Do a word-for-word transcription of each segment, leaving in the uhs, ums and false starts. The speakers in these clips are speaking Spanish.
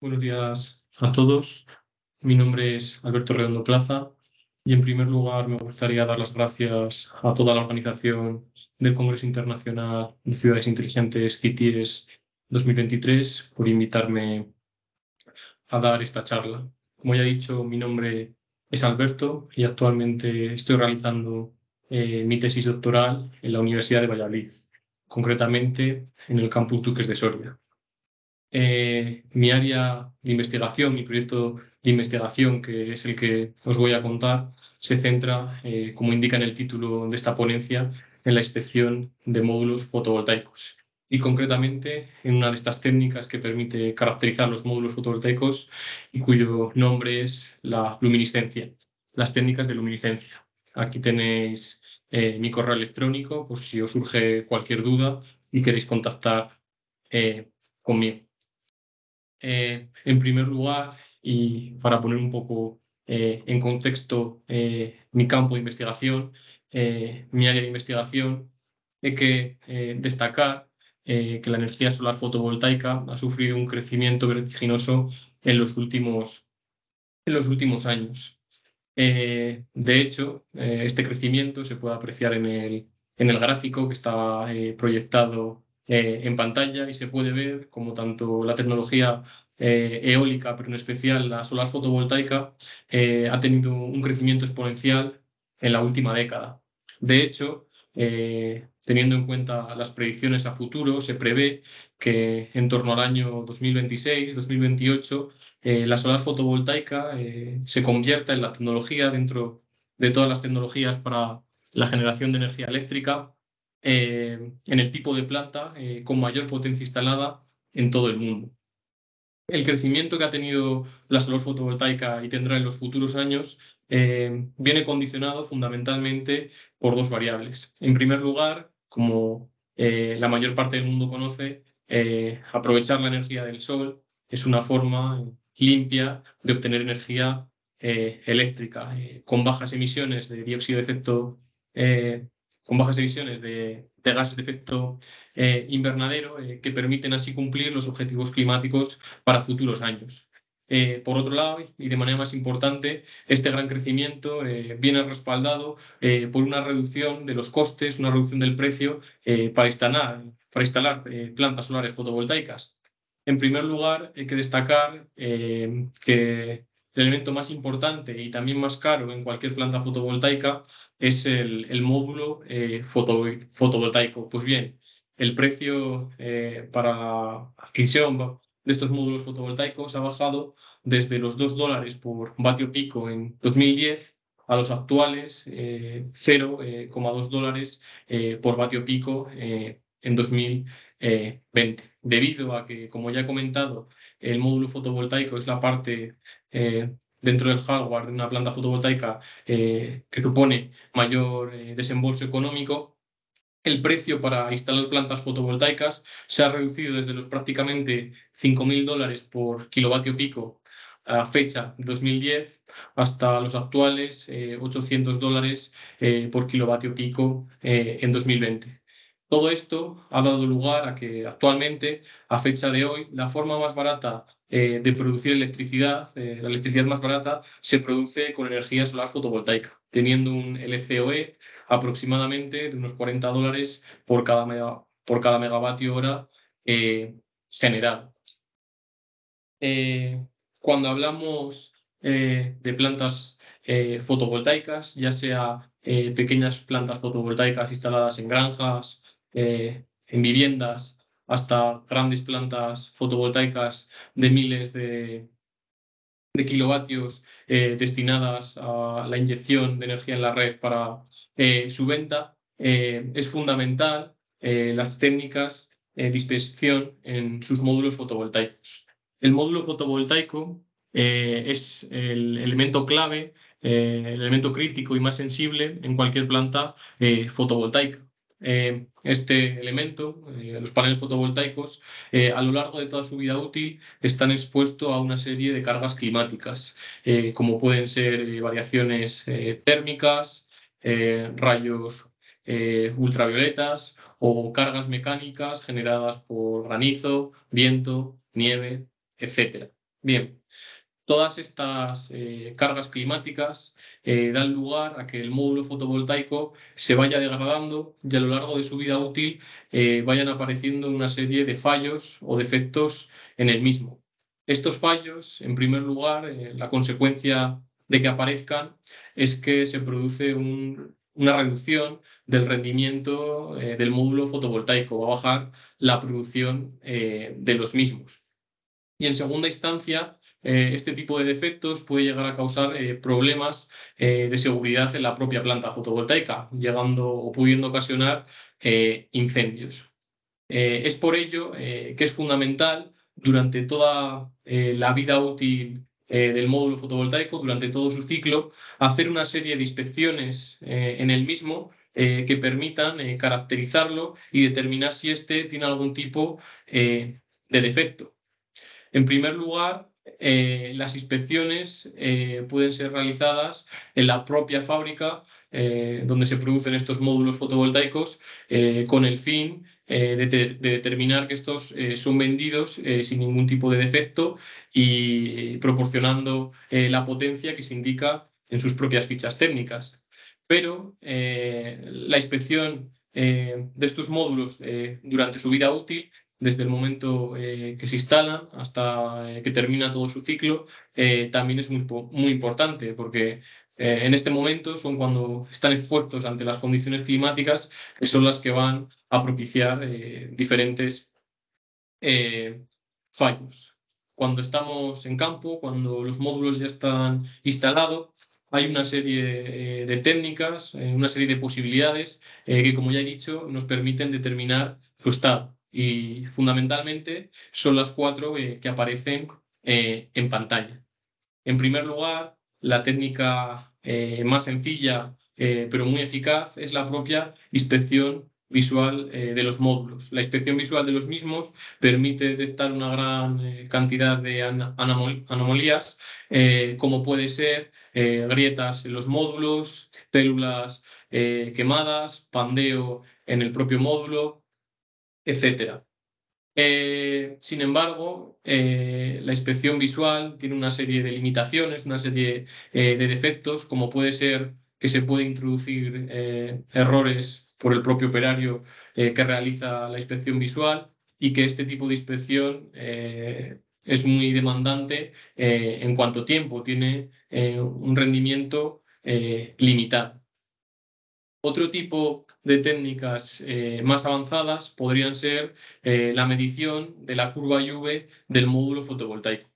Buenos días a todos. Mi nombre es Alberto Redondo Plaza y en primer lugar me gustaría dar las gracias a toda la organización del Congreso Internacional de Ciudades Inteligentes C I T I E S dos mil veintitrés por invitarme a dar esta charla. Como ya he dicho, mi nombre es Alberto y actualmente estoy realizando eh, mi tesis doctoral en la Universidad de Valladolid, concretamente en el campus Duques de Soria. Eh, mi área de investigación, mi proyecto de investigación, que es el que os voy a contar, se centra, eh, como indica en el título de esta ponencia, en la inspección de módulos fotovoltaicos y concretamente en una de estas técnicas que permite caracterizar los módulos fotovoltaicos y cuyo nombre es la luminiscencia, las técnicas de luminiscencia. Aquí tenéis eh, mi correo electrónico por si os surge cualquier duda y queréis contactar eh, conmigo. Eh, en primer lugar, y para poner un poco eh, en contexto eh, mi campo de investigación, eh, mi área de investigación, hay que eh, destacar eh, que la energía solar fotovoltaica ha sufrido un crecimiento vertiginoso en los últimos, en los últimos años. Eh, de hecho, eh, este crecimiento se puede apreciar en el, en el gráfico que está eh, proyectado eh, en pantalla y se puede ver como tanto la tecnología eh, eólica, pero en especial la solar fotovoltaica, eh, ha tenido un crecimiento exponencial en la última década. De hecho, eh, teniendo en cuenta las predicciones a futuro, se prevé que en torno al año dos mil veintiséis, dos mil veintiocho, eh, la solar fotovoltaica eh, se convierta en la tecnología dentro de todas las tecnologías para la generación de energía eléctrica, eh, en el tipo de planta eh, con mayor potencia instalada en todo el mundo. El crecimiento que ha tenido la solar fotovoltaica y tendrá en los futuros años eh, viene condicionado fundamentalmente por dos variables. En primer lugar, como eh, la mayor parte del mundo conoce, eh, aprovechar la energía del sol es una forma limpia de obtener energía eh, eléctrica, eh, con bajas emisiones de dióxido de efecto, eh, con bajas emisiones de, de gases de efecto eh, invernadero, eh, que permiten así cumplir los objetivos climáticos para futuros años. Eh, por otro lado, y de manera más importante, este gran crecimiento eh, viene respaldado eh, por una reducción de los costes, una reducción del precio eh, para instalar, para instalar eh, plantas solares fotovoltaicas. En primer lugar, hay que destacar eh, que el elemento más importante y también más caro en cualquier planta fotovoltaica es el, el módulo eh, foto, fotovoltaico. Pues bien, el precio eh, para la adquisión de estos módulos fotovoltaicos ha bajado desde los dos dólares por vatio pico en dos mil diez a los actuales eh, cero coma dos dólares eh, por vatio pico eh, en dos mil veinte. Debido a que, como ya he comentado, el módulo fotovoltaico es la parte eh, dentro del hardware de una planta fotovoltaica eh, que supone mayor eh, desembolso económico, el precio para instalar plantas fotovoltaicas se ha reducido desde los prácticamente cinco mil dólares por kilovatio pico a fecha dos mil diez hasta los actuales eh, ochocientos dólares eh, por kilovatio pico eh, en dos mil veinte. Todo esto ha dado lugar a que actualmente, a fecha de hoy, la forma más barata eh, de producir electricidad, eh, la electricidad más barata, se produce con energía solar fotovoltaica, teniendo un L C O E aproximadamente de unos cuarenta dólares por cada, mega, por cada megavatio hora eh, generado. Eh, cuando hablamos eh, de plantas eh, fotovoltaicas, ya sea eh, pequeñas plantas fotovoltaicas instaladas en granjas, eh, en viviendas, hasta grandes plantas fotovoltaicas de miles de, de kilovatios eh, destinadas a la inyección de energía en la red para eh, su venta, eh, es fundamental eh, las técnicas eh, de inspección en sus módulos fotovoltaicos. El módulo fotovoltaico eh, es el elemento clave, eh, el elemento crítico y más sensible en cualquier planta eh, fotovoltaica. Eh, este elemento, eh, los paneles fotovoltaicos, eh, a lo largo de toda su vida útil están expuestos a una serie de cargas climáticas, eh, como pueden ser eh, variaciones eh, térmicas, eh, rayos eh, ultravioletas o cargas mecánicas generadas por granizo, viento, nieve, etcétera. Bien, todas estas eh, cargas climáticas eh, dan lugar a que el módulo fotovoltaico se vaya degradando y a lo largo de su vida útil eh, vayan apareciendo una serie de fallos o defectos en el mismo. Estos fallos, en primer lugar, eh, la consecuencia de que aparezcan es que se produce un- una reducción del rendimiento eh, del módulo fotovoltaico, va a bajar la producción eh, de los mismos. Y en segunda instancia, eh, este tipo de defectos puede llegar a causar eh, problemas eh, de seguridad en la propia planta fotovoltaica, llegando o pudiendo ocasionar eh, incendios. Eh, es por ello eh, que es fundamental durante toda eh, la vida útil eh, del módulo fotovoltaico, durante todo su ciclo, hacer una serie de inspecciones eh, en el mismo eh, que permitan eh, caracterizarlo y determinar si éste tiene algún tipo eh, de defecto. En primer lugar, eh, las inspecciones eh, pueden ser realizadas en la propia fábrica eh, donde se producen estos módulos fotovoltaicos eh, con el fin eh, de, de determinar que estos eh, son vendidos eh, sin ningún tipo de defecto y proporcionando eh, la potencia que se indica en sus propias fichas técnicas. Pero eh, la inspección eh, de estos módulos eh, durante su vida útil desde el momento eh, que se instalan hasta eh, que termina todo su ciclo, eh, también es muy, muy importante porque eh, en este momento son cuando están expuestos ante las condiciones climáticas, que son las que van a propiciar eh, diferentes eh, fallos. Cuando estamos en campo, cuando los módulos ya están instalados, hay una serie eh, de técnicas, eh, una serie de posibilidades eh, que, como ya he dicho, nos permiten determinar su estado. Y fundamentalmente son las cuatro eh, que aparecen eh, en pantalla. En primer lugar, la técnica eh, más sencilla eh, pero muy eficaz es la propia inspección visual eh, de los módulos. La inspección visual de los mismos permite detectar una gran eh, cantidad de an anomalías, eh, como puede ser eh, grietas en los módulos, células eh, quemadas, pandeo en el propio módulo, etcétera. Eh, sin embargo, eh, la inspección visual tiene una serie de limitaciones, una serie eh, de defectos, como puede ser que se puede introducir eh, errores por el propio operario eh, que realiza la inspección visual y que este tipo de inspección eh, es muy demandante eh, en cuanto a tiempo, tiene eh, un rendimiento eh, limitado. Otro tipo de técnicas eh, más avanzadas podrían ser eh, la medición de la curva I V del módulo fotovoltaico.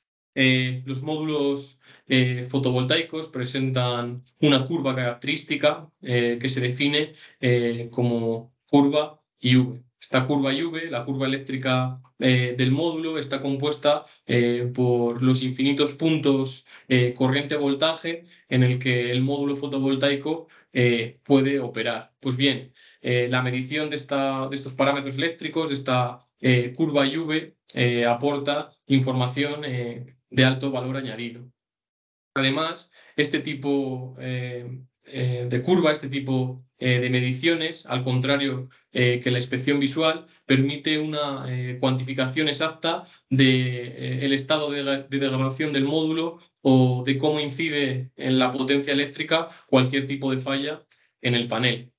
Eh, los módulos eh, fotovoltaicos presentan una curva característica eh, que se define eh, como curva I V. Esta curva I V, la curva eléctrica eh, del módulo, está compuesta eh, por los infinitos puntos eh, corriente-voltaje en el que el módulo fotovoltaico eh, puede operar. Pues bien, eh, la medición de, esta, de estos parámetros eléctricos, de esta eh, curva I V, eh, aporta información eh, de alto valor añadido. Además, este tipo eh, eh, de curva, este tipo eh, de mediciones, al contrario eh, que la inspección visual, permite una eh, cuantificación exacta del estado de, de degradación del módulo o de cómo incide en la potencia eléctrica cualquier tipo de falla en el panel.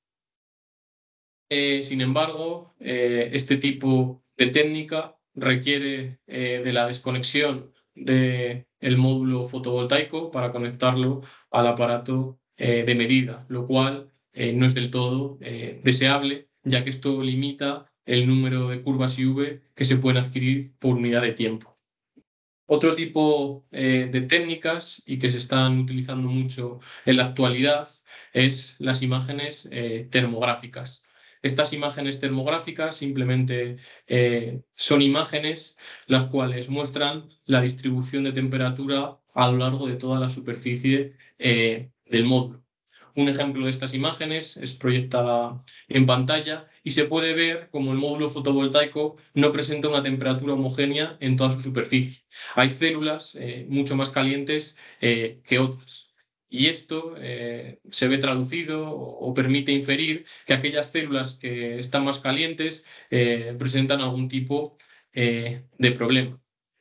Eh, sin embargo, eh, este tipo de técnica requiere eh, de la desconexión del módulo fotovoltaico para conectarlo al aparato eh, de medida, lo cual eh, no es del todo eh, deseable, ya que esto limita el número de curvas I V que se pueden adquirir por unidad de tiempo. Otro tipo eh, de técnicas y que se están utilizando mucho en la actualidad es las imágenes eh, termográficas. Estas imágenes termográficas simplemente eh, son imágenes las cuales muestran la distribución de temperatura a lo largo de toda la superficie eh, del módulo. Un ejemplo de estas imágenes es proyectada en pantalla y se puede ver cómo el módulo fotovoltaico no presenta una temperatura homogénea en toda su superficie. Hay células eh, mucho más calientes eh, que otras. Y esto eh, se ve traducido o, o, permite inferir que aquellas células que están más calientes eh, presentan algún tipo eh, de problema.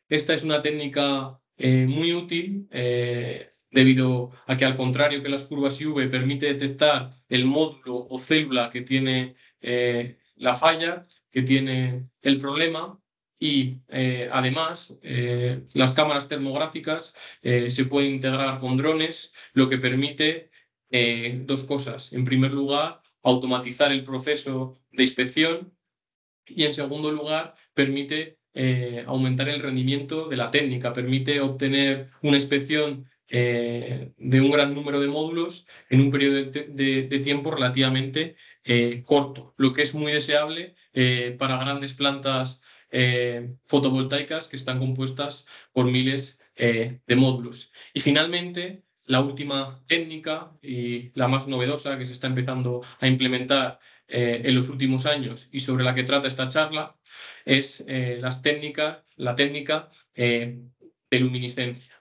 Esta es una técnica eh, muy útil eh, debido a que, al contrario que las curvas I V, permite detectar el módulo o célula que tiene eh, la falla, que tiene el problema. Y eh, además, eh, las cámaras termográficas eh, se pueden integrar con drones, lo que permite eh, dos cosas. En primer lugar, automatizar el proceso de inspección y, en segundo lugar, permite eh, aumentar el rendimiento de la técnica, permite obtener una inspección eh, de un gran número de módulos en un periodo de, de- de tiempo relativamente eh, corto, lo que es muy deseable eh, para grandes plantas eh, fotovoltaicas que están compuestas por miles eh, de módulos. Y finalmente, la última técnica y la más novedosa que se está empezando a implementar eh, en los últimos años y sobre la que trata esta charla es eh, las técnicas, la técnica eh, de luminiscencia.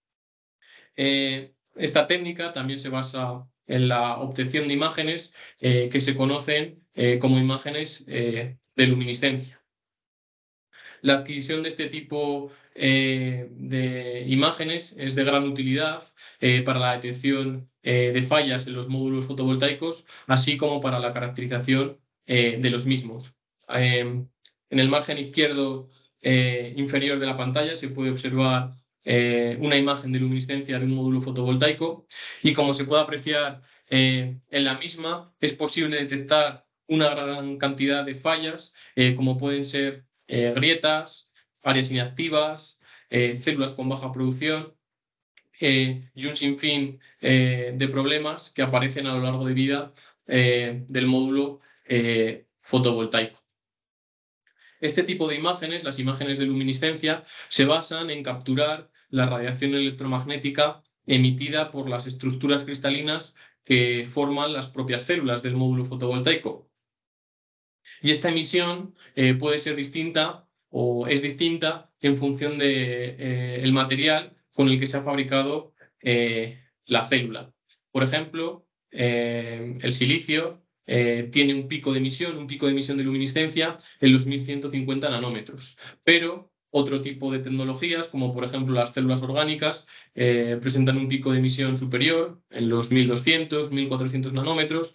Eh, esta técnica también se basa en la obtención de imágenes eh, que se conocen eh, como imágenes eh, de luminiscencia. La adquisición de este tipo eh, de imágenes es de gran utilidad eh, para la detección eh, de fallas en los módulos fotovoltaicos, así como para la caracterización eh, de los mismos. Eh, en el margen izquierdo eh, inferior de la pantalla se puede observar eh, una imagen de luminiscencia de un módulo fotovoltaico, y, como se puede apreciar eh, en la misma, es posible detectar una gran cantidad de fallas, eh, como pueden ser eh, grietas, áreas inactivas, eh, células con baja producción eh, y un sinfín eh, de problemas que aparecen a lo largo de vida eh, del módulo eh, fotovoltaico. Este tipo de imágenes, las imágenes de luminiscencia, se basan en capturar la radiación electromagnética emitida por las estructuras cristalinas que forman las propias células del módulo fotovoltaico. Y esta emisión eh, puede ser distinta o es distinta en función del de, eh, material con el que se ha fabricado eh, la célula. Por ejemplo, eh, el silicio eh, tiene un pico de emisión, un pico de emisión de luminiscencia en los mil ciento cincuenta nanómetros, pero otro tipo de tecnologías, como por ejemplo las células orgánicas, eh, presentan un pico de emisión superior en los mil doscientos, mil cuatrocientos nanómetros,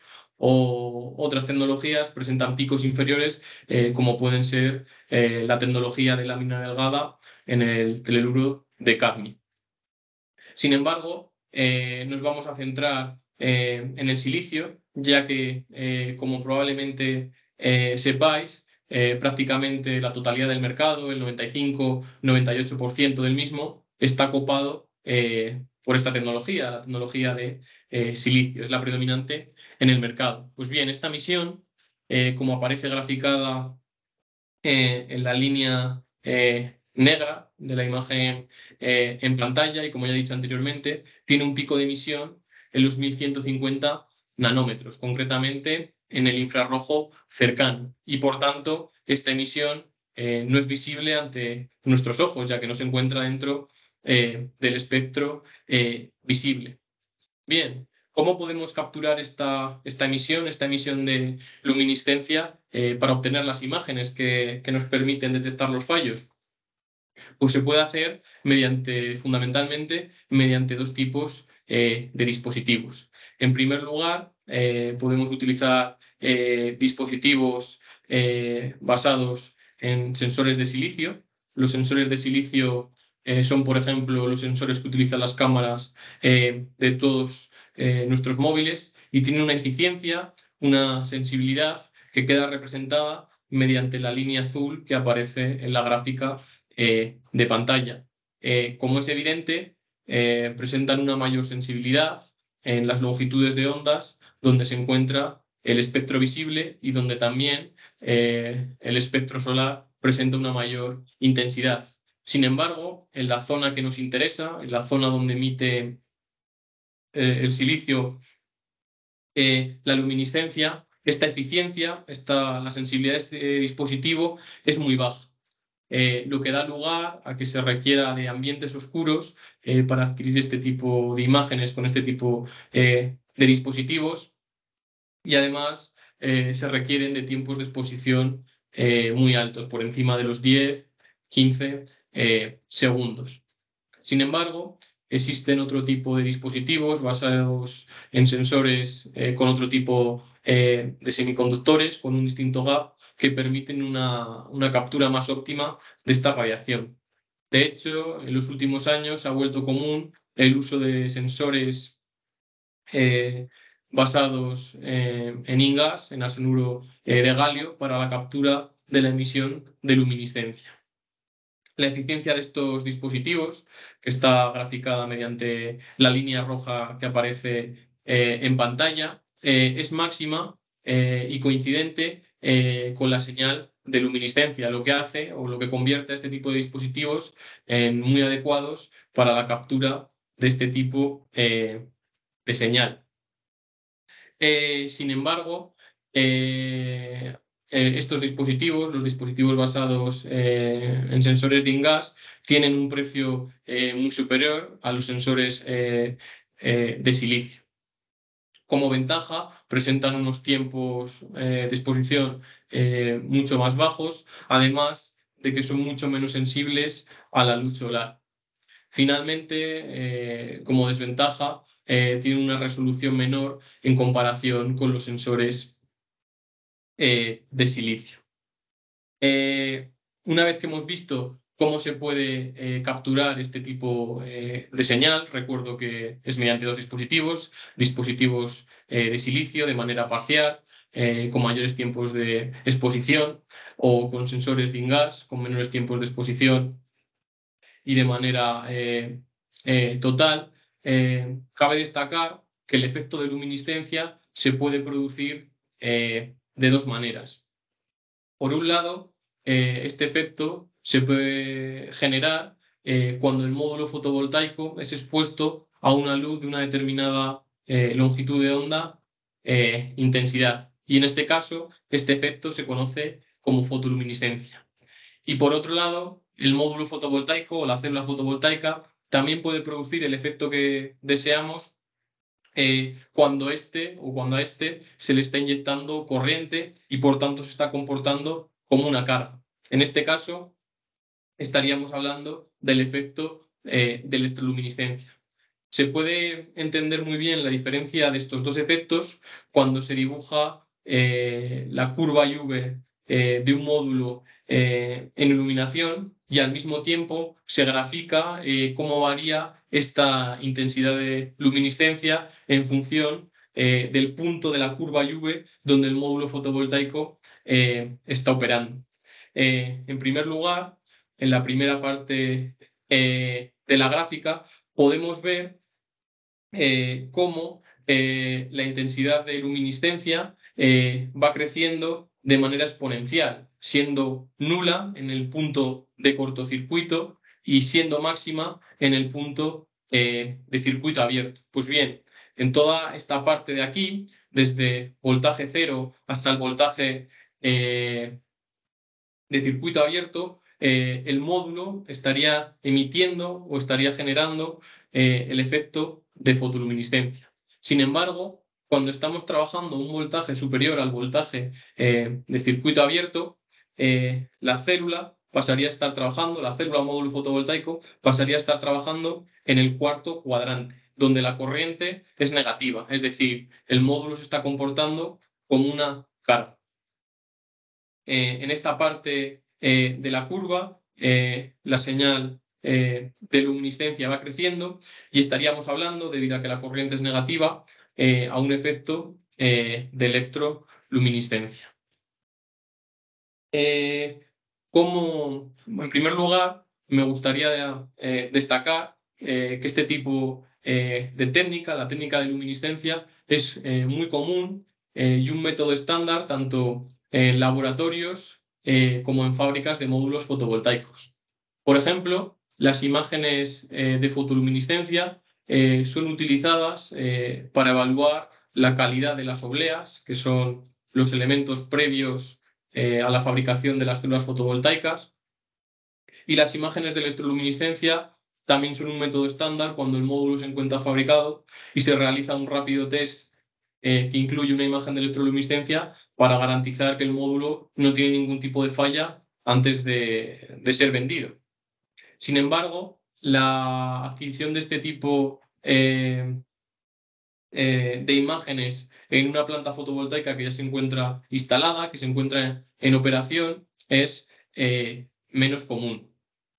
o otras tecnologías presentan picos inferiores, eh, como pueden ser eh, la tecnología de lámina delgada en el telururo de cadmio. Sin embargo, eh, nos vamos a centrar eh, en el silicio, ya que, eh, como probablemente eh, sepáis, eh, prácticamente la totalidad del mercado, el noventa y cinco noventa y ocho por ciento del mismo, está copado eh, por esta tecnología, la tecnología de eh, silicio, es la predominante en el mercado. Pues bien, esta emisión, eh, como aparece graficada eh, en la línea eh, negra de la imagen eh, en pantalla, y como ya he dicho anteriormente, tiene un pico de emisión en los mil ciento cincuenta nanómetros, concretamente en el infrarrojo cercano. Y, por tanto, esta emisión eh, no es visible ante nuestros ojos, ya que no se encuentra dentro eh, del espectro eh, visible. Bien, ¿cómo podemos capturar esta, esta emisión, esta emisión de luminiscencia eh, para obtener las imágenes que, que nos permiten detectar los fallos? Pues se puede hacer mediante, fundamentalmente, mediante dos tipos eh, de dispositivos. En primer lugar, eh, podemos utilizar eh, dispositivos eh, basados en sensores de silicio. Los sensores de silicio eh, son, por ejemplo, los sensores que utilizan las cámaras eh, de todos eh, nuestros móviles, y tienen una eficiencia, una sensibilidad que queda representada mediante la línea azul que aparece en la gráfica eh, de pantalla. Eh, como es evidente, eh, presentan una mayor sensibilidad en las longitudes de ondas donde se encuentra el espectro visible, y donde también eh, el espectro solar presenta una mayor intensidad. Sin embargo, en la zona que nos interesa, en la zona donde emite eh, el silicio eh, la luminiscencia, esta eficiencia, esta, la sensibilidad de este dispositivo es muy baja. Eh, lo que da lugar a que se requiera de ambientes oscuros eh, para adquirir este tipo de imágenes con este tipo eh, de dispositivos, y además eh, se requieren de tiempos de exposición eh, muy altos, por encima de los diez, quince eh, segundos. Sin embargo, existen otro tipo de dispositivos basados en sensores eh, con otro tipo eh, de semiconductores, con un distinto gap, que permiten una, una captura más óptima de esta radiación. De hecho, en los últimos años se ha vuelto común el uso de sensores eh, basados eh, en InGaAs, en arsenuro eh, de galio, para la captura de la emisión de luminiscencia. La eficiencia de estos dispositivos, que está graficada mediante la línea roja que aparece eh, en pantalla, eh, es máxima eh, y coincidente eh, con la señal de luminiscencia, lo que hace o lo que convierte a este tipo de dispositivos en muy adecuados para la captura de este tipo eh, de señal. Eh, sin embargo, eh, eh, estos dispositivos, los dispositivos basados eh, en sensores de InGaAs, tienen un precio eh, muy superior a los sensores eh, eh, de silicio. Como ventaja, presentan unos tiempos eh, de exposición eh, mucho más bajos, además de que son mucho menos sensibles a la luz solar. Finalmente, eh, como desventaja, eh, tiene una resolución menor en comparación con los sensores eh, de silicio. Eh, una vez que hemos visto cómo se puede eh, capturar este tipo eh, de señal, recuerdo que es mediante dos dispositivos, dispositivos eh, de silicio de manera parcial, eh, con mayores tiempos de exposición, o con sensores de InGaAs con menores tiempos de exposición y de manera eh, eh, total. Eh, cabe destacar que el efecto de luminiscencia se puede producir eh, de dos maneras. Por un lado, eh, este efecto se puede generar eh, cuando el módulo fotovoltaico es expuesto a una luz de una determinada eh, longitud de onda, eh, intensidad. Y en este caso, este efecto se conoce como fotoluminiscencia. Y por otro lado, el módulo fotovoltaico o la célula fotovoltaica también puede producir el efecto que deseamos eh, cuando este o cuando a este se le está inyectando corriente y por tanto se está comportando como una carga. En este caso, estaríamos hablando del efecto eh, de electroluminiscencia. Se puede entender muy bien la diferencia de estos dos efectos cuando se dibuja eh, la curva I V eh, de un módulo eh, en iluminación y al mismo tiempo se grafica eh, cómo varía esta intensidad de luminiscencia en función eh, del punto de la curva I V donde el módulo fotovoltaico eh, está operando. Eh, en primer lugar, en la primera parte eh, de la gráfica, podemos ver eh, cómo eh, la intensidad de luminiscencia eh, va creciendo de manera exponencial, siendo nula en el punto de cortocircuito y siendo máxima en el punto eh, de circuito abierto. Pues bien, en toda esta parte de aquí, desde voltaje cero hasta el voltaje eh, de circuito abierto, eh, el módulo estaría emitiendo o estaría generando eh, el efecto de fotoluminiscencia. Sin embargo, cuando estamos trabajando un voltaje superior al voltaje eh, de circuito abierto, eh, la célula pasaría a estar trabajando, la célula módulo fotovoltaico pasaría a estar trabajando en el cuarto cuadrante, donde la corriente es negativa, es decir, el módulo se está comportando como una carga. Eh, en esta parte eh, de la curva, eh, la señal eh, de luminiscencia va creciendo y estaríamos hablando, debido a que la corriente es negativa, eh, a un efecto eh, de electroluminiscencia. Eh, como, en primer lugar, me gustaría eh, destacar eh, que este tipo eh, de técnica, la técnica de luminiscencia, es eh, muy común eh, y un método estándar tanto en laboratorios eh, como en fábricas de módulos fotovoltaicos. Por ejemplo, las imágenes eh, de fotoluminiscencia eh, son utilizadas eh, para evaluar la calidad de las obleas, que son los elementos previos eh, a la fabricación de las células fotovoltaicas. Y las imágenes de electroluminiscencia también son un método estándar cuando el módulo se encuentra fabricado y se realiza un rápido test eh, que incluye una imagen de electroluminiscencia para garantizar que el módulo no tiene ningún tipo de falla antes de, de ser vendido. Sin embargo, la adquisición de este tipo eh, eh, de imágenes en una planta fotovoltaica que ya se encuentra instalada, que se encuentra en operación, es eh, menos común.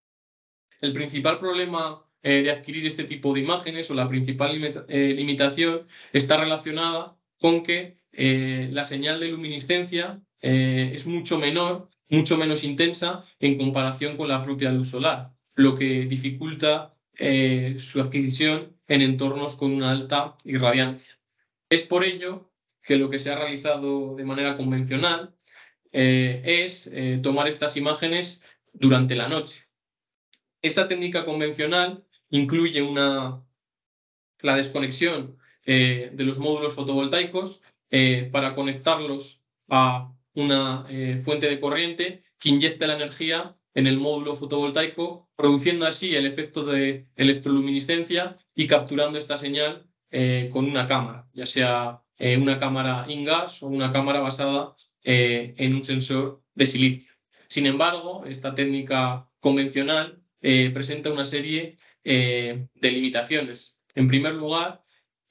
El principal problema eh, de adquirir este tipo de imágenes o la principal limita eh, limitación está relacionada con que eh, la señal de luminiscencia eh, es mucho menor, mucho menos intensa en comparación con la propia luz solar, lo que dificulta eh, su adquisición en entornos con una alta irradiancia. Es por ello que lo que se ha realizado de manera convencional eh, es eh, tomar estas imágenes durante la noche. Esta técnica convencional incluye una, la desconexión eh, de los módulos fotovoltaicos eh, para conectarlos a una eh, fuente de corriente que inyecta la energía en el módulo fotovoltaico, produciendo así el efecto de electroluminiscencia y capturando esta señal eh, con una cámara, ya sea eh, una cámara in-gas o una cámara basada eh, en un sensor de silicio. Sin embargo, esta técnica convencional eh, presenta una serie eh, de limitaciones. En primer lugar,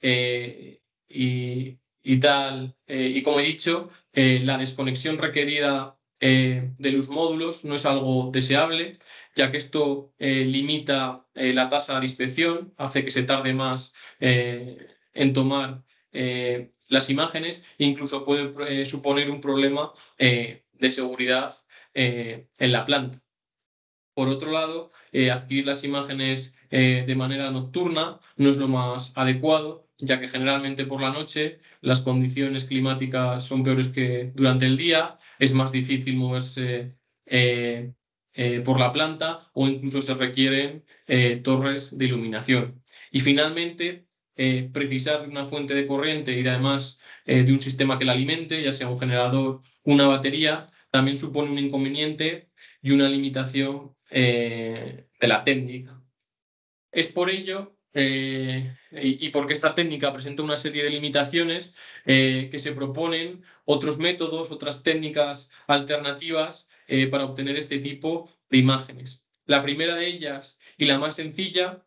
eh, y, y, tal, eh, y como he dicho, eh, la desconexión requerida eh, de los módulos no es algo deseable, ya que esto eh, limita eh, la tasa de inspección, hace que se tarde más eh, en tomar eh, las imágenes e incluso puede eh, suponer un problema eh, de seguridad eh, en la planta. Por otro lado, eh, adquirir las imágenes eh, de manera nocturna no es lo más adecuado, ya que generalmente por la noche las condiciones climáticas son peores que durante el día, es más difícil moverse eh, eh, por la planta o incluso se requieren eh, torres de iluminación. Y finalmente, eh, precisar de una fuente de corriente y además eh, de un sistema que la alimente, ya sea un generador, una batería, también supone un inconveniente y una limitación eh, de la técnica. Es por ello, eh, y, y porque esta técnica presenta una serie de limitaciones, eh, que se proponen otros métodos, otras técnicas alternativas eh, para obtener este tipo de imágenes. La primera de ellas, y la más sencilla,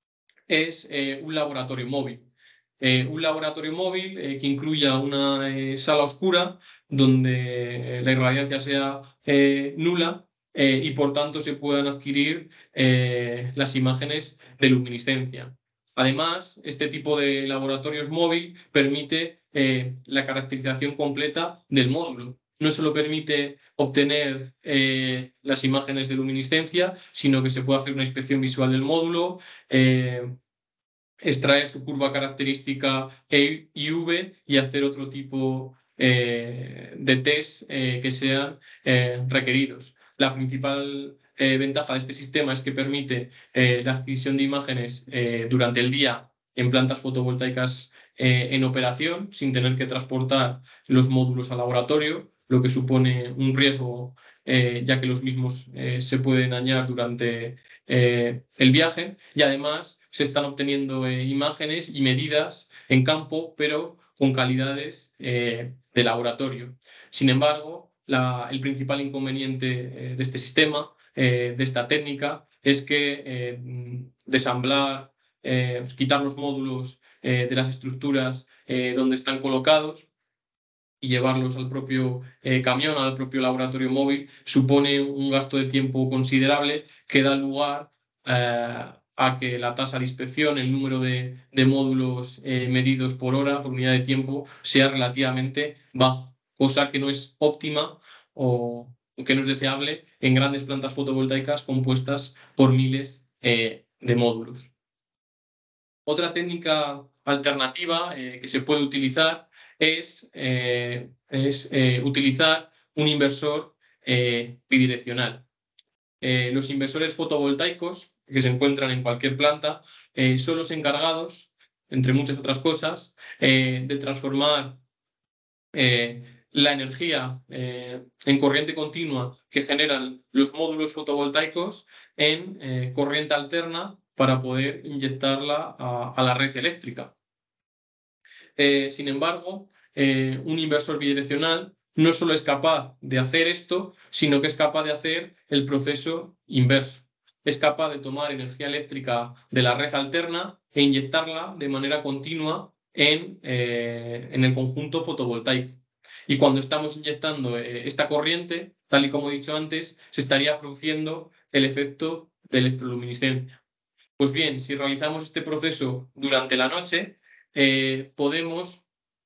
es eh, un laboratorio móvil. Eh, un laboratorio móvil eh, que incluya una eh, sala oscura donde eh, la irradiancia sea eh, nula eh, y por tanto se puedan adquirir eh, las imágenes de luminiscencia. Además, este tipo de laboratorios móvil permite eh, la caracterización completa del módulo. No solo permite obtener eh, las imágenes de luminiscencia, sino que se puede hacer una inspección visual del módulo, eh, extraer su curva característica E y V y hacer otro tipo eh, de test eh, que sean eh, requeridos. La principal eh, ventaja de este sistema es que permite eh, la adquisición de imágenes eh, durante el día en plantas fotovoltaicas eh, en operación, sin tener que transportar los módulos al laboratorio, lo que supone un riesgo, eh, ya que los mismos eh, se pueden dañar durante eh, el viaje, y además se están obteniendo eh, imágenes y medidas en campo, pero con calidades eh, de laboratorio. Sin embargo, la, el principal inconveniente eh, de este sistema, eh, de esta técnica, es que eh, desamblar, eh, quitar los módulos eh, de las estructuras eh, donde están colocados y llevarlos al propio eh, camión, al propio laboratorio móvil, supone un gasto de tiempo considerable que da lugar eh, a que la tasa de inspección, el número de, de módulos eh, medidos por hora, por unidad de tiempo, sea relativamente bajo, cosa que no es óptima o que no es deseable en grandes plantas fotovoltaicas compuestas por miles eh, de módulos. Otra técnica alternativa eh, que se puede utilizar es, eh, es eh, utilizar un inversor eh, bidireccional. Eh, los inversores fotovoltaicos que se encuentran en cualquier planta eh, son los encargados, entre muchas otras cosas, eh, de transformar eh, la energía eh, en corriente continua que generan los módulos fotovoltaicos en eh, corriente alterna para poder inyectarla a, a la red eléctrica. Eh, sin embargo, eh, un inversor bidireccional no solo es capaz de hacer esto, sino que es capaz de hacer el proceso inverso. es capaz de tomar energía eléctrica de la red alterna e inyectarla de manera continua en, eh, en el conjunto fotovoltaico. Y cuando estamos inyectando eh, esta corriente, tal y como he dicho antes, se estaría produciendo el efecto de electroluminiscencia. Pues bien, si realizamos este proceso durante la noche, eh, podemos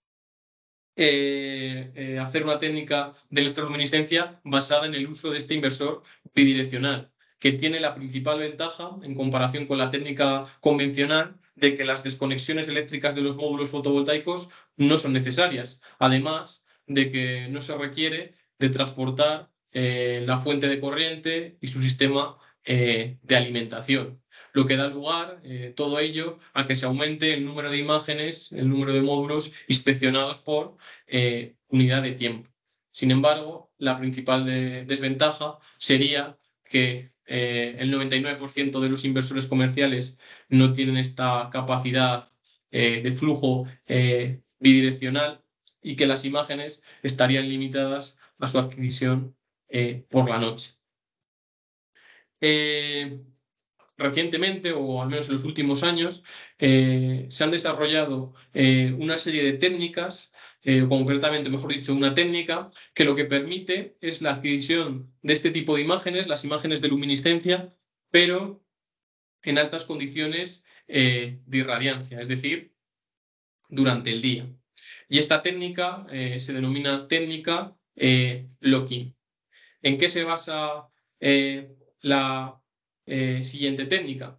eh, eh, hacer una técnica de electroluminiscencia basada en el uso de este inversor bidireccional, que tiene la principal ventaja en comparación con la técnica convencional de que las desconexiones eléctricas de los módulos fotovoltaicos no son necesarias, además de que no se requiere de transportar eh, la fuente de corriente y su sistema eh, de alimentación, lo que da lugar, eh, todo ello, a que se aumente el número de imágenes, el número de módulos inspeccionados por eh, unidad de tiempo. Sin embargo, la principal de, desventaja sería que eh, el noventa y nueve por ciento de los inversores comerciales no tienen esta capacidad eh, de flujo eh, bidireccional y que las imágenes estarían limitadas a su adquisición eh, por la noche. Eh, Recientemente, o al menos en los últimos años, eh, se han desarrollado eh, una serie de técnicas, eh, concretamente, mejor dicho, una técnica que lo que permite es la adquisición de este tipo de imágenes, las imágenes de luminiscencia, pero en altas condiciones eh, de irradiancia, es decir, durante el día. Y esta técnica eh, se denomina técnica eh, locking. ¿En qué se basa eh, la eh, siguiente técnica?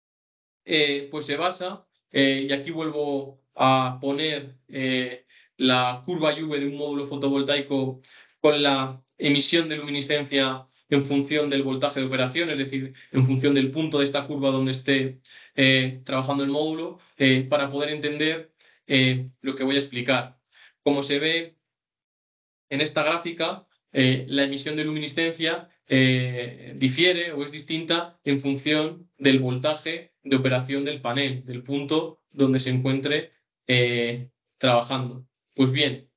Eh, pues se basa, eh, y aquí vuelvo a poner eh, la curva I V de un módulo fotovoltaico con la emisión de luminiscencia en función del voltaje de operación, es decir, en función del punto de esta curva donde esté eh, trabajando el módulo, eh, para poder entender eh, lo que voy a explicar. Como se ve en esta gráfica, eh, la emisión de luminiscencia eh, difiere o es distinta en función del voltaje de operación del panel, del punto donde se encuentre eh, trabajando. Pues bien,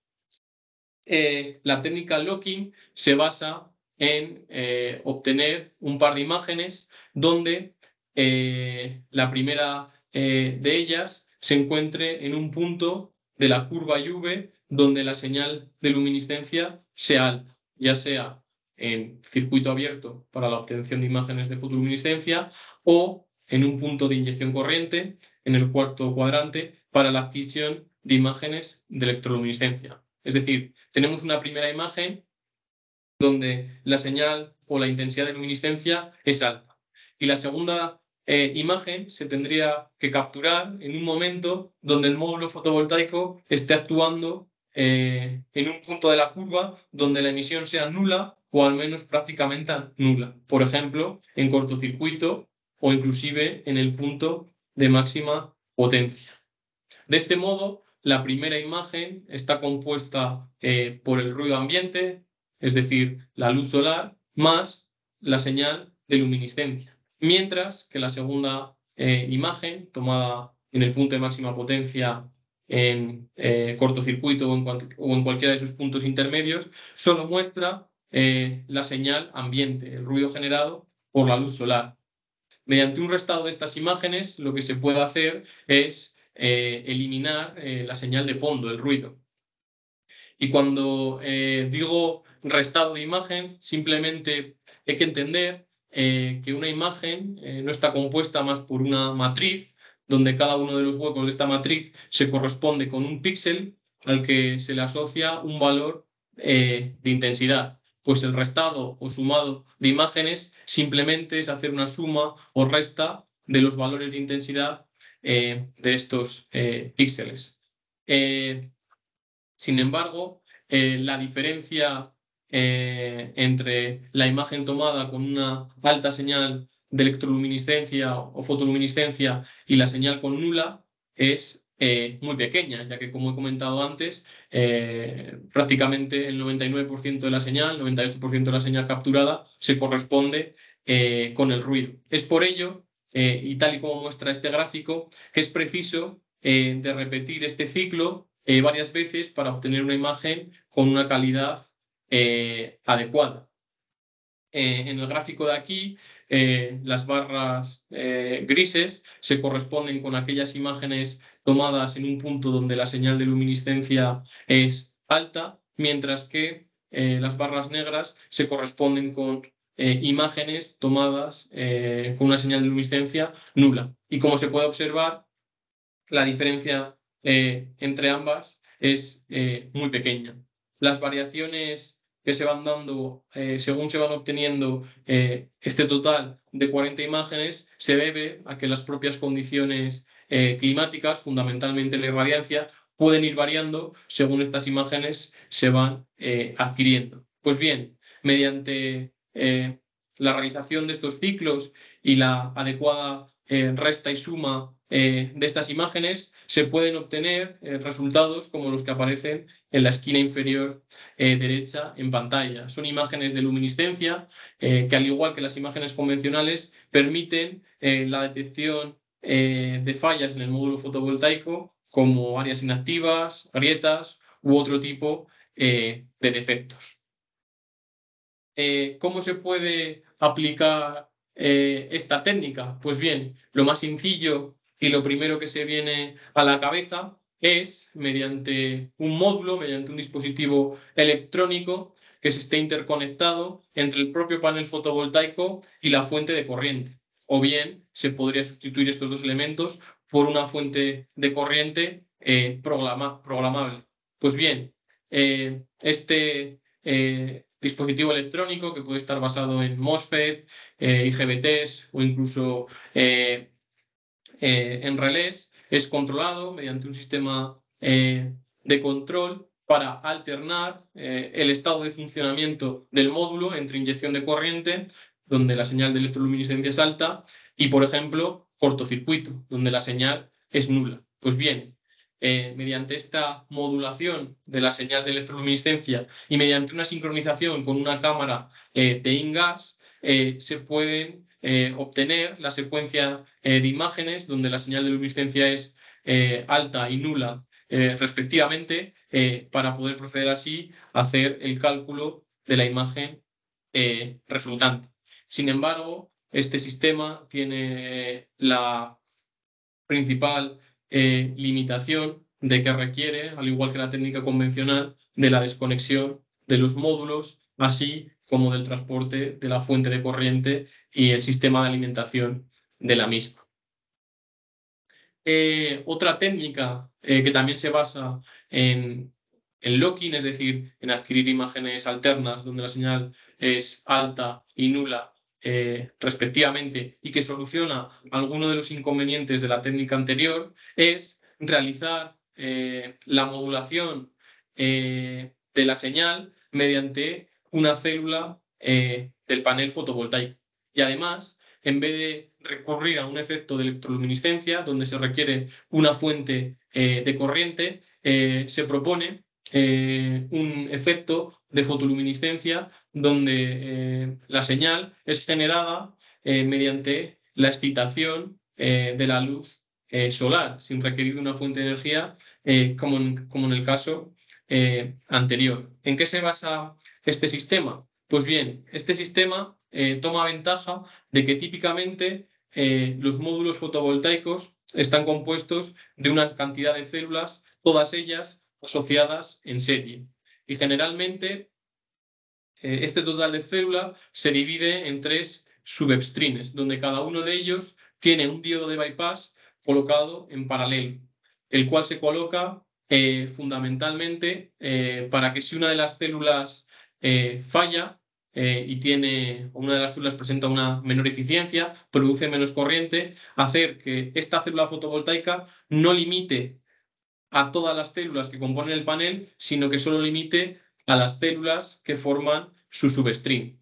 eh, la técnica locking se basa en eh, obtener un par de imágenes donde eh, la primera eh, de ellas se encuentre en un punto de la curva I V donde la señal de luminiscencia sea alta, ya sea en circuito abierto para la obtención de imágenes de fotoluminiscencia o en un punto de inyección corriente en el cuarto cuadrante para la adquisición de imágenes de electroluminiscencia. Es decir, tenemos una primera imagen donde la señal o la intensidad de luminiscencia es alta. Y la segunda eh, imagen se tendría que capturar en un momento donde el módulo fotovoltaico esté actuando eh, en un punto de la curva donde la emisión sea nula o al menos prácticamente nula. Por ejemplo, en cortocircuito o inclusive en el punto de máxima potencia. De este modo, la primera imagen está compuesta eh, por el ruido ambiente, es decir, la luz solar, más la señal de luminiscencia. Mientras que la segunda eh, imagen, tomada en el punto de máxima potencia en eh, cortocircuito o en, cual, o en cualquiera de sus puntos intermedios, solo muestra eh, la señal ambiente, el ruido generado por la luz solar. Mediante un restado de estas imágenes, lo que se puede hacer es eh, eliminar eh, la señal de fondo, el ruido. Y cuando eh, digo restado de imagen, simplemente hay que entender eh, que una imagen eh, no está compuesta más por una matriz, donde cada uno de los huecos de esta matriz se corresponde con un píxel al que se le asocia un valor eh, de intensidad. Pues el restado o sumado de imágenes simplemente es hacer una suma o resta de los valores de intensidad eh, de estos eh, píxeles. Eh, sin embargo, eh, la diferencia eh, entre la imagen tomada con una alta señal de electroluminiscencia o fotoluminiscencia y la señal con nula es eh, muy pequeña, ya que, como he comentado antes, eh, prácticamente el noventa y nueve por ciento de la señal, noventa y ocho por ciento de la señal capturada se corresponde eh, con el ruido. Es por ello, eh, y tal y como muestra este gráfico, que es preciso eh, de repetir este ciclo eh, varias veces para obtener una imagen con una calidad eh, adecuada. Eh, en el gráfico de aquí, eh, las barras eh, grises se corresponden con aquellas imágenes tomadas en un punto donde la señal de luminiscencia es alta, mientras que eh, las barras negras se corresponden con eh, imágenes tomadas eh, con una señal de luminiscencia nula. Y como se puede observar, la diferencia eh, entre ambas es eh, muy pequeña. Las variaciones que se van dando eh, según se van obteniendo eh, este total de cuarenta imágenes se debe a que las propias condiciones eh, climáticas, fundamentalmente la irradiancia, pueden ir variando según estas imágenes se van eh, adquiriendo. Pues bien, mediante eh, la realización de estos ciclos y la adecuada eh, resta y suma eh, de estas imágenes, se pueden obtener eh, resultados como los que aparecen en la esquina inferior eh, derecha en pantalla. Son imágenes de luminiscencia eh, que, al igual que las imágenes convencionales, permiten eh, la detección eh, de fallas en el módulo fotovoltaico, como áreas inactivas, grietas u otro tipo eh, de defectos. Eh, ¿Cómo se puede aplicar eh, esta técnica? Pues bien, lo más sencillo y lo primero que se viene a la cabeza es mediante un módulo, mediante un dispositivo electrónico que se esté interconectado entre el propio panel fotovoltaico y la fuente de corriente. O bien se podría sustituir estos dos elementos por una fuente de corriente eh, programa, programable. Pues bien, eh, este eh, dispositivo electrónico que puede estar basado en MOSFET, eh, I G B Ts o incluso eh, eh, en relés, es controlado mediante un sistema eh, de control para alternar eh, el estado de funcionamiento del módulo entre inyección de corriente, donde la señal de electroluminiscencia es alta, y, por ejemplo, cortocircuito, donde la señal es nula. Pues bien, eh, mediante esta modulación de la señal de electroluminiscencia y mediante una sincronización con una cámara eh, de InGaAs, eh, se pueden eh, obtener la secuencia eh, de imágenes donde la señal de luminiscencia es eh, alta y nula eh, respectivamente, eh, para poder proceder así a hacer el cálculo de la imagen eh, resultante. Sin embargo, este sistema tiene la principal eh, limitación de que requiere, al igual que la técnica convencional, de la desconexión de los módulos, así como del transporte de la fuente de corriente y el sistema de alimentación de la misma. Eh, otra técnica eh, que también se basa en el locking, es decir, en adquirir imágenes alternas donde la señal es alta y nula eh, respectivamente, y que soluciona alguno de los inconvenientes de la técnica anterior, es realizar eh, la modulación eh, de la señal mediante una célula eh, del panel fotovoltaico. Y además, en vez de recurrir a un efecto de electroluminiscencia, donde se requiere una fuente eh, de corriente, eh, se propone eh, un efecto de fotoluminiscencia donde eh, la señal es generada eh, mediante la excitación eh, de la luz eh, solar, sin requerir una fuente de energía, eh, como, en, como en el caso eh, anterior. ¿En qué se basa este sistema? Pues bien, este sistema eh, toma ventaja de que típicamente eh, los módulos fotovoltaicos están compuestos de una cantidad de células, todas ellas asociadas en serie. Y generalmente eh, este total de células se divide en tres substreams, donde cada uno de ellos tiene un diodo de bypass colocado en paralelo, el cual se coloca eh, fundamentalmente eh, para que si una de las células eh, falla, eh, y tiene, una de las células presenta una menor eficiencia, produce menos corriente, hacer que esta célula fotovoltaica no limite a todas las células que componen el panel, sino que solo limite a las células que forman su substream.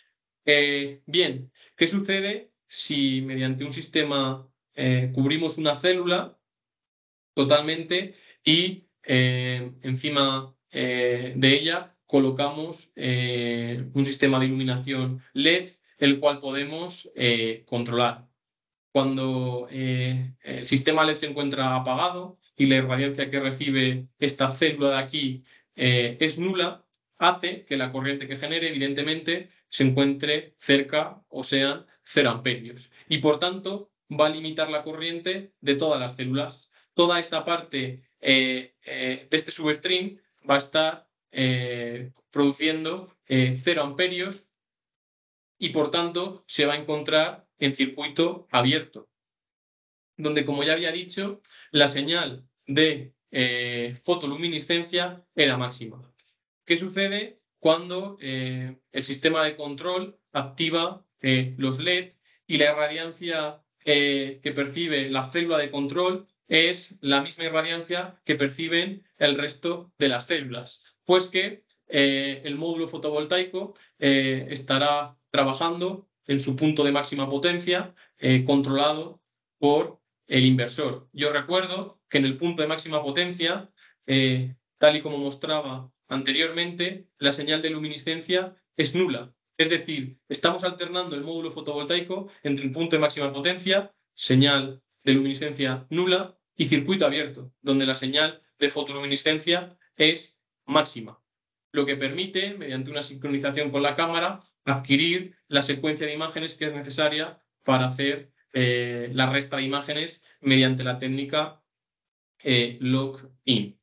Eh, bien, ¿qué sucede si mediante un sistema eh, cubrimos una célula totalmente y eh, encima eh, de ella colocamos eh, un sistema de iluminación L E D, el cual podemos eh, controlar? Cuando eh, el sistema L E D se encuentra apagado y la irradiancia que recibe esta célula de aquí eh, es nula, hace que la corriente que genere, evidentemente, se encuentre cerca o sean cero amperios. Y por tanto, va a limitar la corriente de todas las células. Toda esta parte eh, eh, de este substring va a estar eh, produciendo eh, cero amperios y por tanto se va a encontrar en circuito abierto, donde, como ya había dicho, la señal de eh, fotoluminiscencia era máxima. ¿Qué sucede cuando eh, el sistema de control activa eh, los L E D y la irradiancia eh, que percibe la célula de control es la misma irradiancia que perciben el resto de las células? Pues que eh, el módulo fotovoltaico eh, estará trabajando en su punto de máxima potencia, eh, controlado por el inversor. Yo recuerdo que en el punto de máxima potencia, eh, tal y como mostraba anteriormente, la señal de luminiscencia es nula. Es decir, estamos alternando el módulo fotovoltaico entre el punto de máxima potencia, señal de luminiscencia nula, y circuito abierto, donde la señal de fotoluminiscencia es máxima, lo que permite, mediante una sincronización con la cámara, adquirir la secuencia de imágenes que es necesaria para hacer eh, la resta de imágenes mediante la técnica eh, log-in.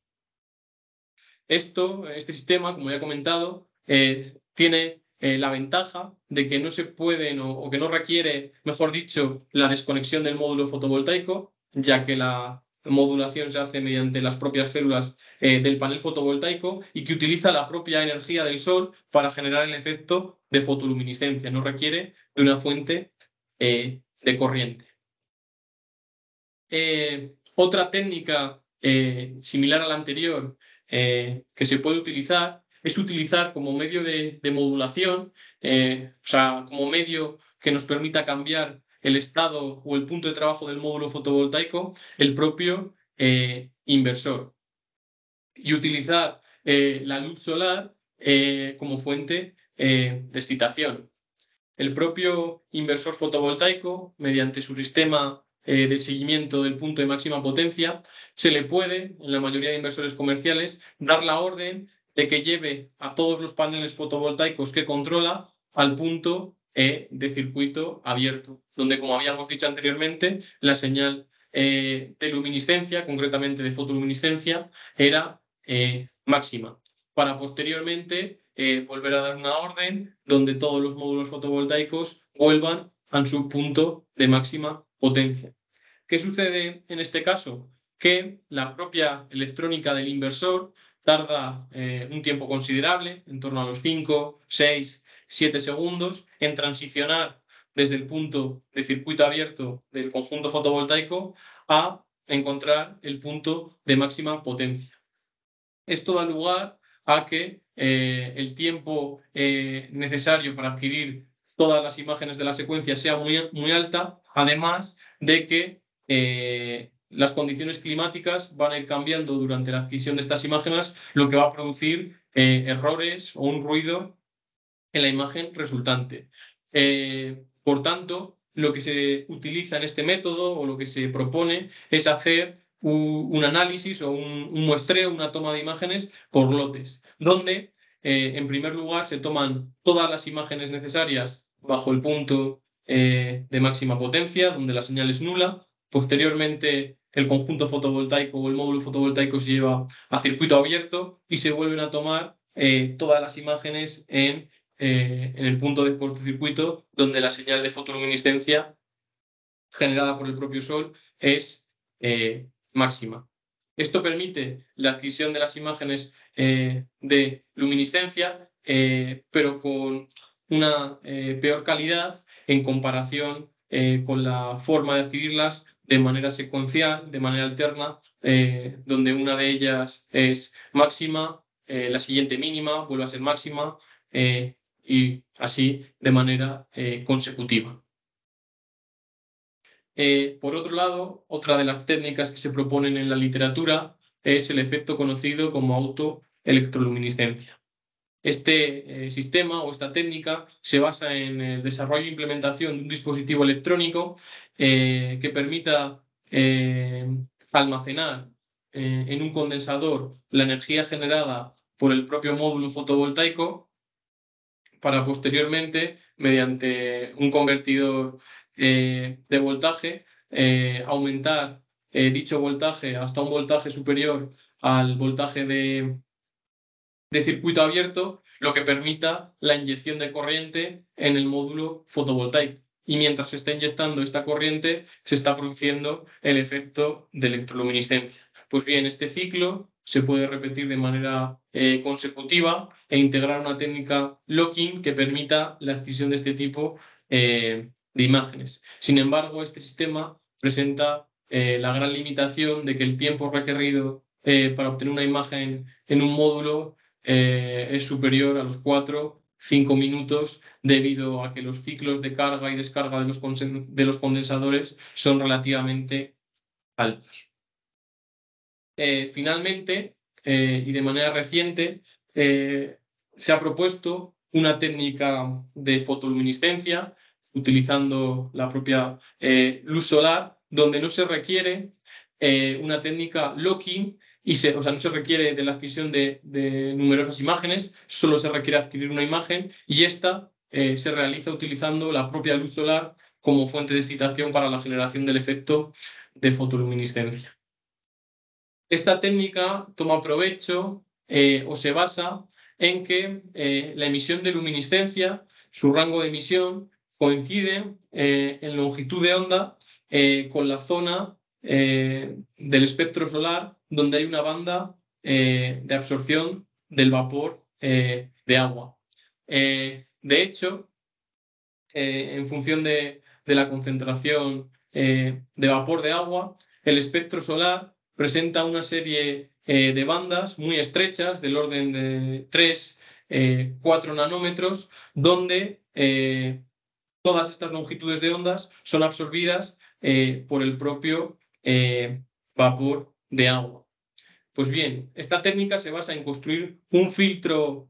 Esto, este sistema, como ya he comentado, eh, tiene eh, la ventaja de que no se pueden o, o que no requiere, mejor dicho, la desconexión del módulo fotovoltaico, ya que la modulación se hace mediante las propias células eh, del panel fotovoltaico y que utiliza la propia energía del sol para generar el efecto de fotoluminiscencia. No requiere de una fuente eh, de corriente. Eh, otra técnica eh, similar a la anterior eh, que se puede utilizar es utilizar como medio de, de modulación, eh, o sea, como medio que nos permita cambiar el estado o el punto de trabajo del módulo fotovoltaico, el propio eh, inversor, y utilizar eh, la luz solar eh, como fuente eh, de excitación. El propio inversor fotovoltaico, mediante su sistema eh, de seguimiento del punto de máxima potencia, se le puede, en la mayoría de inversores comerciales, dar la orden de que lleve a todos los paneles fotovoltaicos que controla al punto eh, de circuito abierto, donde, como habíamos dicho anteriormente, la señal eh, de luminiscencia, concretamente de fotoluminiscencia, era eh, máxima, para posteriormente eh, volver a dar una orden donde todos los módulos fotovoltaicos vuelvan a su punto de máxima potencia. ¿Qué sucede en este caso? Que la propia electrónica del inversor tarda eh, un tiempo considerable, en torno a los cinco, seis, siete segundos, en transicionar desde el punto de circuito abierto del conjunto fotovoltaico a encontrar el punto de máxima potencia. Esto da lugar a que eh, el tiempo eh, necesario para adquirir todas las imágenes de la secuencia sea muy, muy alta, además de que eh, las condiciones climáticas van a ir cambiando durante la adquisición de estas imágenes, lo que va a producir eh, errores o un ruido en la imagen resultante. Eh, por tanto, lo que se utiliza en este método o lo que se propone es hacer un, un análisis o un, un, muestreo, una toma de imágenes por lotes, donde eh, en primer lugar se toman todas las imágenes necesarias bajo el punto eh, de máxima potencia, donde la señal es nula. Posteriormente, el conjunto fotovoltaico o el módulo fotovoltaico se lleva a circuito abierto y se vuelven a tomar eh, todas las imágenes en Eh, en el punto de cortocircuito, donde la señal de fotoluminiscencia generada por el propio Sol es eh, máxima. Esto permite la adquisición de las imágenes eh, de luminiscencia, eh, pero con una eh, peor calidad en comparación eh, con la forma de adquirirlas de manera secuencial, de manera alterna, eh, donde una de ellas es máxima, eh, la siguiente mínima, vuelve a ser máxima, eh, y así de manera eh, consecutiva. Eh, por otro lado, otra de las técnicas que se proponen en la literatura es el efecto conocido como autoelectroluminiscencia. Este eh, sistema o esta técnica se basa en el desarrollo e implementación de un dispositivo electrónico eh, que permita eh, almacenar eh, en un condensador la energía generada por el propio módulo fotovoltaico para posteriormente, mediante un convertidor eh, de voltaje, eh, aumentar eh, dicho voltaje hasta un voltaje superior al voltaje de, de circuito abierto, lo que permita la inyección de corriente en el módulo fotovoltaico. Y mientras se está inyectando esta corriente, se está produciendo el efecto de electroluminiscencia. Pues bien, este ciclo se puede repetir de manera eh, consecutiva e integrar una técnica locking que permita la adquisición de este tipo eh, de imágenes. Sin embargo, este sistema presenta eh, la gran limitación de que el tiempo requerido eh, para obtener una imagen en un módulo eh, es superior a los cuatro cinco minutos debido a que los ciclos de carga y descarga de los, de los condensadores son relativamente altos. Eh, finalmente, eh, y de manera reciente, eh, se ha propuesto una técnica de fotoluminiscencia utilizando la propia eh, luz solar, donde no se requiere eh, una técnica locking, y se, o sea, no se requiere de la adquisición de, de numerosas imágenes, solo se requiere adquirir una imagen y esta eh, se realiza utilizando la propia luz solar como fuente de excitación para la generación del efecto de fotoluminiscencia. Esta técnica toma provecho eh, o se basa en que eh, la emisión de luminiscencia, su rango de emisión, coincide eh, en longitud de onda eh, con la zona eh, del espectro solar donde hay una banda eh, de absorción del vapor eh, de agua. Eh, de hecho, eh, en función de, de la concentración eh, de vapor de agua, el espectro solar presenta una serie eh, de bandas muy estrechas del orden de tres, cuatro nanómetros, donde eh, todas estas longitudes de ondas son absorbidas eh, por el propio eh, vapor de agua. Pues bien, esta técnica se basa en construir un filtro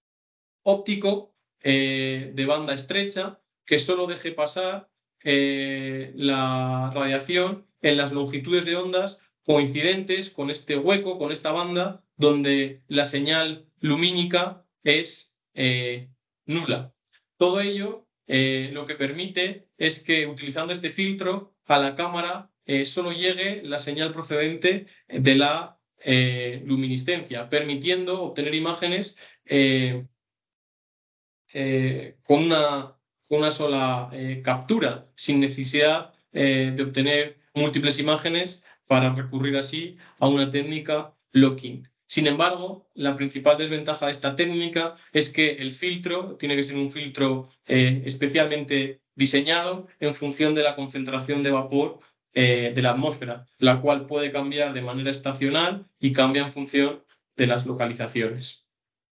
óptico eh, de banda estrecha que solo deje pasar eh, la radiación en las longitudes de ondas coincidentes con este hueco, con esta banda, donde la señal lumínica es eh, nula. Todo ello eh, lo que permite es que utilizando este filtro a la cámara eh, solo llegue la señal procedente de la eh, luminiscencia, permitiendo obtener imágenes eh, eh, con, una, con una sola eh, captura, sin necesidad eh, de obtener múltiples imágenes para recurrir así a una técnica locking. Sin embargo, la principal desventaja de esta técnica es que el filtro tiene que ser un filtro eh, especialmente diseñado en función de la concentración de vapor eh, de la atmósfera, la cual puede cambiar de manera estacional y cambia en función de las localizaciones.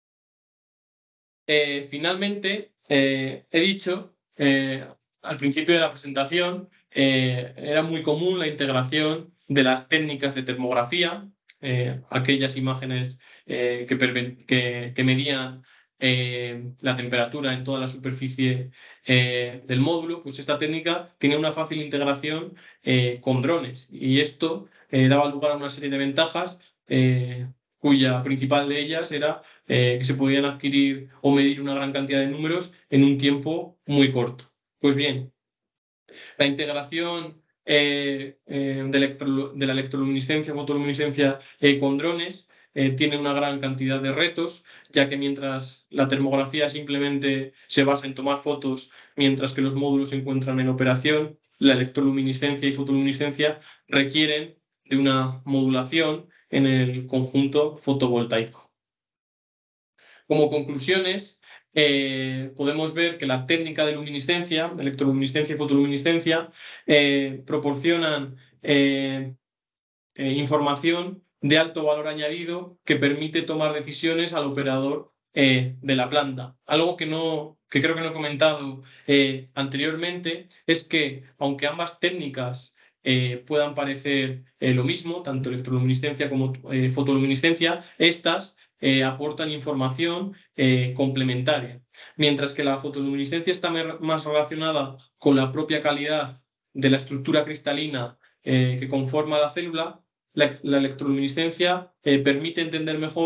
Eh, finalmente, eh, he dicho eh, al principio de la presentación, eh, era muy común la integración de las técnicas de termografía, eh, aquellas imágenes eh, que, que, que, medían eh, la temperatura en toda la superficie eh, del módulo. Pues esta técnica tiene una fácil integración eh, con drones, y esto eh, daba lugar a una serie de ventajas, eh, cuya principal de ellas era eh, que se podían adquirir o medir una gran cantidad de números en un tiempo muy corto. Pues bien, la integración eh, eh, de, electro, de la electroluminiscencia, fotoluminiscencia eh, con drones eh, tiene una gran cantidad de retos, ya que mientras la termografía simplemente se basa en tomar fotos, mientras que los módulos se encuentran en operación, la electroluminiscencia y fotoluminiscencia requieren de una modulación en el conjunto fotovoltaico. Como conclusiones, eh, podemos ver que la técnica de luminiscencia, de electroluminiscencia y fotoluminiscencia, eh, proporcionan eh, eh, información de alto valor añadido que permite tomar decisiones al operador eh, de la planta. Algo que, no, que creo que no he comentado eh, anteriormente es que, aunque ambas técnicas eh, puedan parecer eh, lo mismo, tanto electroluminiscencia como eh, fotoluminiscencia, estas eh, aportan información eh, complementaria. Mientras que la fotoluminiscencia está más relacionada con la propia calidad de la estructura cristalina eh, que conforma la célula, la, la electroluminiscencia eh, permite entender mejor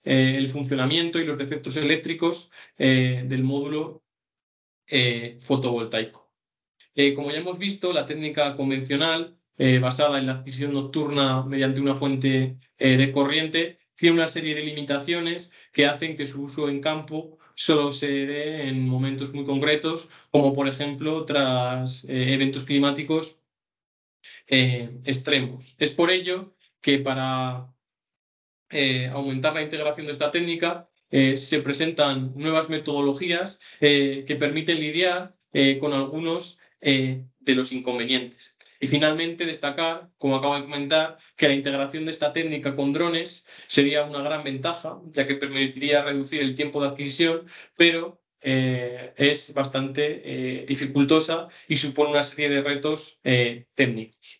eh, el funcionamiento y los defectos eléctricos eh, del módulo eh, fotovoltaico. Eh, como ya hemos visto, la técnica convencional, eh, basada en la adquisición nocturna mediante una fuente eh, de corriente, tiene una serie de limitaciones que hacen que su uso en campo solo se dé en momentos muy concretos, como por ejemplo tras eh, eventos climáticos eh, extremos. Es por ello que para eh, aumentar la integración de esta técnica eh, se presentan nuevas metodologías eh, que permiten lidiar eh, con algunos eh, de los inconvenientes. Y finalmente destacar, como acabo de comentar, que la integración de esta técnica con drones sería una gran ventaja, ya que permitiría reducir el tiempo de adquisición, pero eh, es bastante eh, dificultosa y supone una serie de retos eh, técnicos.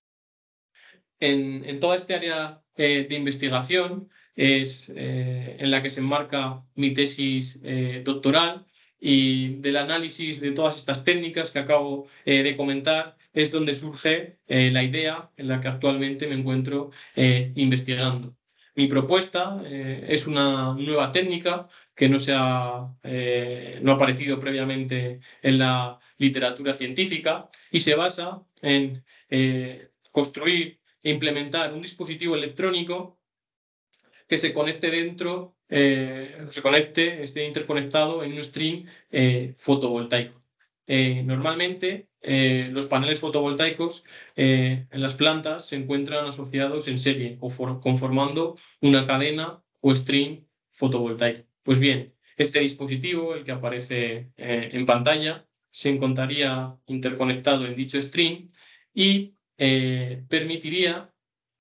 En, en toda esta área eh, de investigación es eh, en la que se enmarca mi tesis eh, doctoral, y del análisis de todas estas técnicas que acabo eh, de comentar es donde surge eh, la idea en la que actualmente me encuentro eh, investigando. Mi propuesta eh, es una nueva técnica que no, se ha, eh, no ha aparecido previamente en la literatura científica y se basa en eh, construir e implementar un dispositivo electrónico que se conecte dentro, eh, se conecte, esté interconectado en un stream eh, fotovoltaico. Eh, normalmente, eh, los paneles fotovoltaicos eh, en las plantas se encuentran asociados en serie o for- conformando una cadena o stream fotovoltaico. Pues bien, este dispositivo, el que aparece eh, en pantalla, se encontraría interconectado en dicho stream y eh, permitiría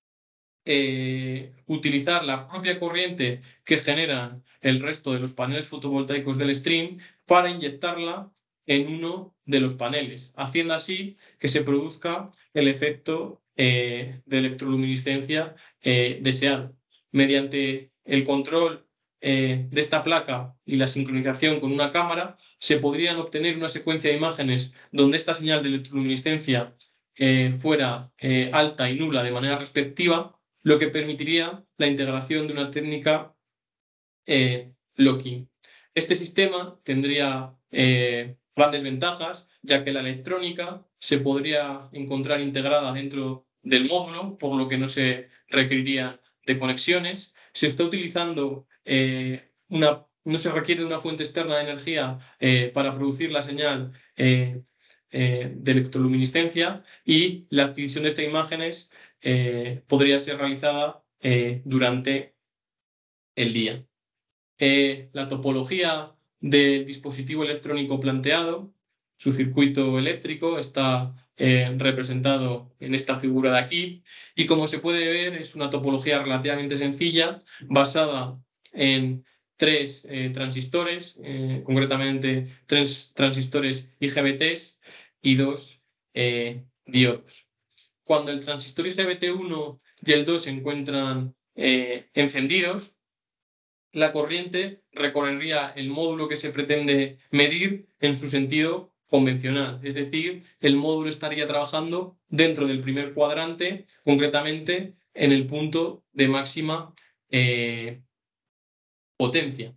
eh, utilizar la propia corriente que generan el resto de los paneles fotovoltaicos del stream para inyectarla en uno de los paneles, haciendo así que se produzca el efecto eh, de electroluminiscencia eh, deseado. Mediante el control eh, de esta placa y la sincronización con una cámara, se podrían obtener una secuencia de imágenes donde esta señal de electroluminiscencia eh, fuera eh, alta y nula de manera respectiva, lo que permitiría la integración de una técnica eh, locking. Este sistema tendría eh, grandes ventajas, ya que la electrónica se podría encontrar integrada dentro del módulo, por lo que no se requeriría de conexiones. Se está utilizando eh, una, no se requiere de una fuente externa de energía eh, para producir la señal eh, eh, de electroluminiscencia, y la adquisición de estas imágenes eh, podría ser realizada eh, durante el día. Eh, la topología del dispositivo electrónico planteado, su circuito eléctrico, está eh, representado en esta figura de aquí, y como se puede ver es una topología relativamente sencilla, basada en tres eh, transistores, eh, concretamente tres transistores I G B Ts y dos eh, diodos. Cuando el transistor I G B T uno y el dos se encuentran eh, encendidos, la corriente recorrería el módulo que se pretende medir en su sentido convencional. Es decir, el módulo estaría trabajando dentro del primer cuadrante, concretamente en el punto de máxima eh, potencia.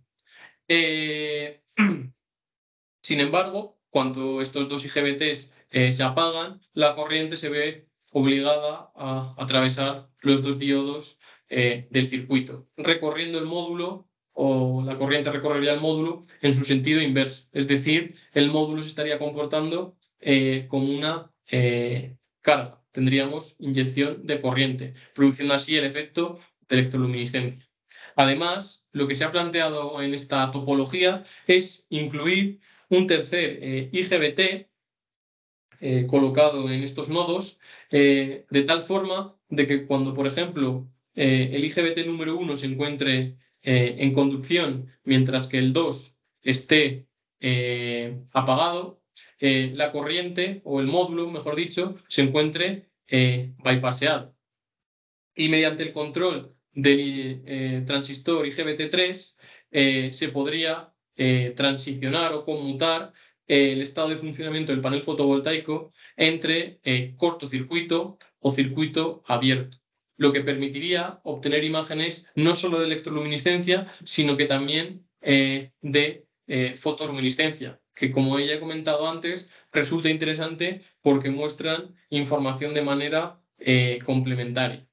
Eh, sin embargo, cuando estos dos I G B Ts eh, se apagan, la corriente se ve obligada a atravesar los dos diodos eh, del circuito, recorriendo el módulo, o la corriente recorrería el módulo en su sentido inverso. Es decir, el módulo se estaría comportando eh, como una eh, carga. Tendríamos inyección de corriente, produciendo así el efecto de electroluminiscencia. Además, lo que se ha planteado en esta topología es incluir un tercer eh, I G B T eh, colocado en estos nodos, eh, de tal forma de que cuando, por ejemplo, eh, el I G B T número uno se encuentre eh, en conducción mientras que el dos esté eh, apagado, eh, la corriente o el módulo, mejor dicho, se encuentre eh, bypaseado. Y mediante el control del eh, transistor I G B T tres eh, se podría eh, transicionar o conmutar eh, el estado de funcionamiento del panel fotovoltaico entre eh, cortocircuito o circuito abierto. lo que permitiría obtener imágenes no solo de electroluminiscencia, sino que también eh, de eh, fotoluminiscencia, que como ella he comentado antes, resulta interesante porque muestran información de manera eh, complementaria.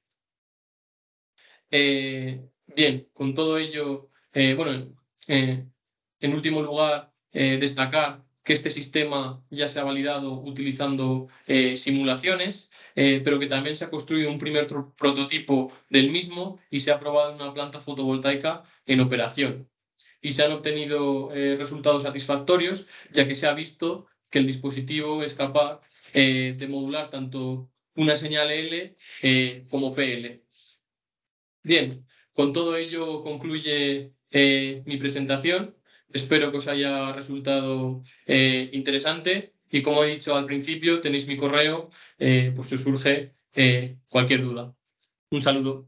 Eh, bien, con todo ello, eh, bueno, eh, en último lugar, eh, destacar que este sistema ya se ha validado utilizando eh, simulaciones, eh, pero que también se ha construido un primer prototipo del mismo y se ha probado en una planta fotovoltaica en operación. Y se han obtenido eh, resultados satisfactorios, ya que se ha visto que el dispositivo es capaz eh, de modular tanto una señal L eh, como P L. Bien, con todo ello concluye eh, mi presentación. Espero que os haya resultado eh, interesante y como he dicho al principio, tenéis mi correo eh, por si os surge eh, cualquier duda. Un saludo.